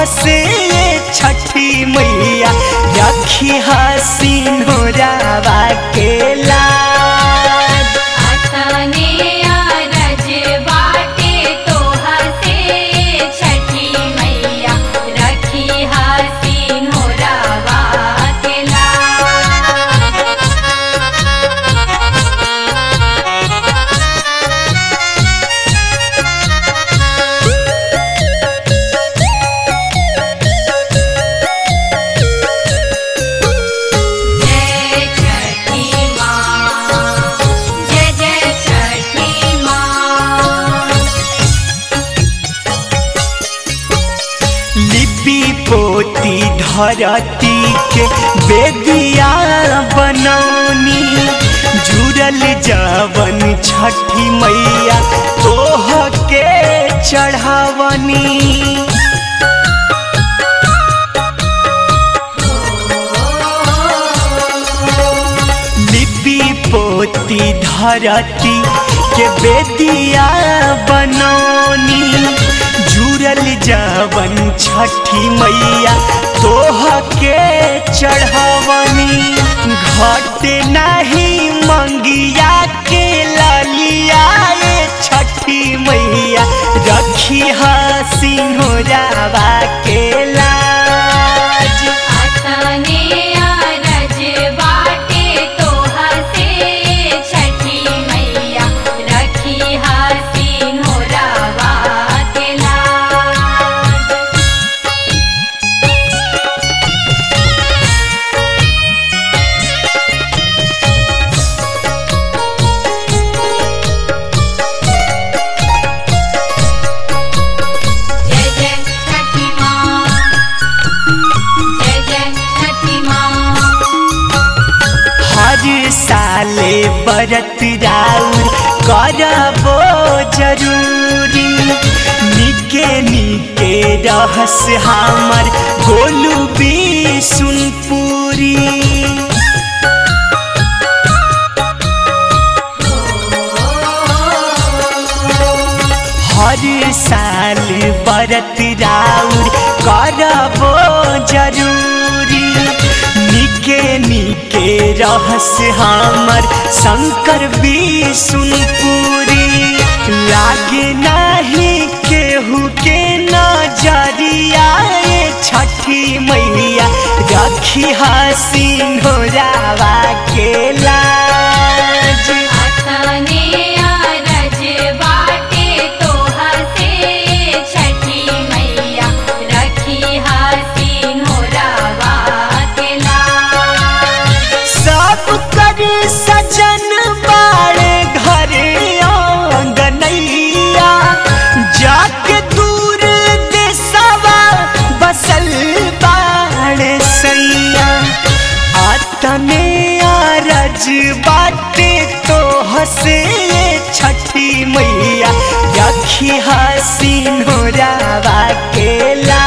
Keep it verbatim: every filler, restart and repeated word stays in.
से छठी मैया रखी हसीन हो रावा के लाज। आसने अरज बाटे तोहा से छठी मैया रखी हसीन हो रावा के लाज। पोती धरती के बेदिया बनौनी जुड़ल जवन छठी मैया तोह के चढ़ावनी। लिपि पोती धरती के बेदिया बनौनी जुड़ल जवन छठी मैया तोह के चढ़ावनी। घट नहीं मंगिया के ललिया छठी मैया रखी हसीन हो रावा के लाज। आसने अरज बाटे तोहा से छठी मैया रखी हसीन हो रावा के लाज। जय जय छठी माँ, जय जय छठी माँ। हर साले बरत राउर करबो जरूरी निके निके रहस हमर गोलू बिशुनपुरी। हर साल बरत राउर करबो जरूरी निके निके रहस हमर शंकर बिशुनपुरी। लागे नहीं केहू के नजरिया छठी मैया रखी हसीन हो रावा के लाज। आसने अरज बाटे तोहा से छठी मैया रखी हसीन हो रावा के लाज। सब कर सजन बाड़े घरे आंगनैया जाके दूर देशवा बसल बाड़े सैया। आतने अरज बाटे तोह से छठी मैया रखी हसीन हो रावा के लाज।